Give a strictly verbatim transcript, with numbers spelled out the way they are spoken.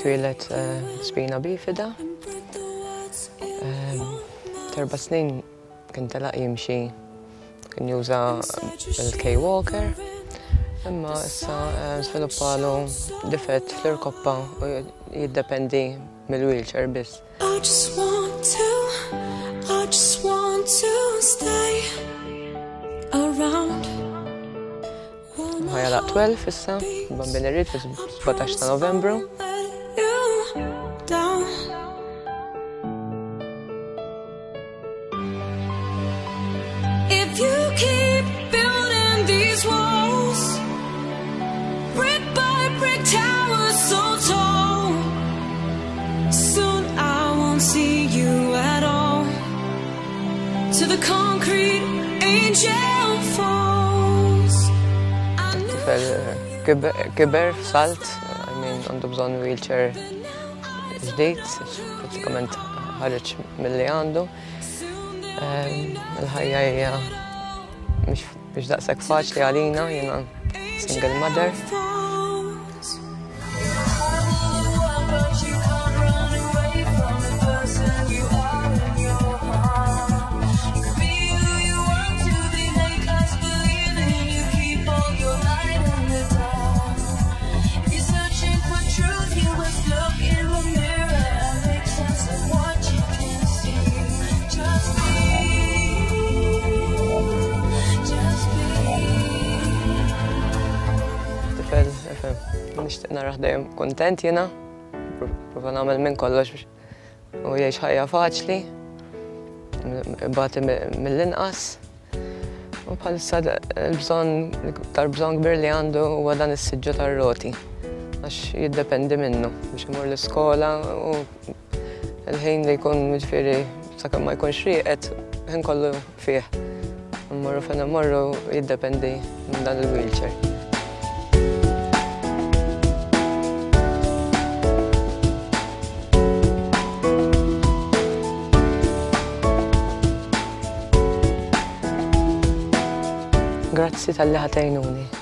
twilet spina bifida. Terba snin kien telaq jimxi, kien juża il-K-Walker, imma issa sviluppalu difett fl-irkoppa u jiddependi mill-wheelchair biss. I just want to, I just want to stay around. Ħajja laq twelve issa, bambin irrid fis-sebgħatax ta' Novembru. If you keep building these walls, brick by brick towers so tall, soon I won't see you at all. To the concrete angel falls. Kiber f'salt, I mean, għandu bżonn wheelchair ġdid, pratikament ħareġ milli għandu. Il-ħajja hija mhix daqshekk faċli għalina, jiena single mother. Nixtieq naraħ dejjem kuntent jiena, prova nagħmel minn kollox u jgħix ħajja faċli, bagħti mill-inqas. U bħalissa l-bżonn l-iktar bżonn kbir li għandu huwa dan is-siġġu tar-roti għax jiddependi minnu biex imur l-iskola u l-ħin li jkun jiġifieri sakemm ma jkunx rieqed ħin kollu fih. Immorru fejn immorru jiddependi minn dan il-wheelchair. Grazzi tal-li ħatajnuni.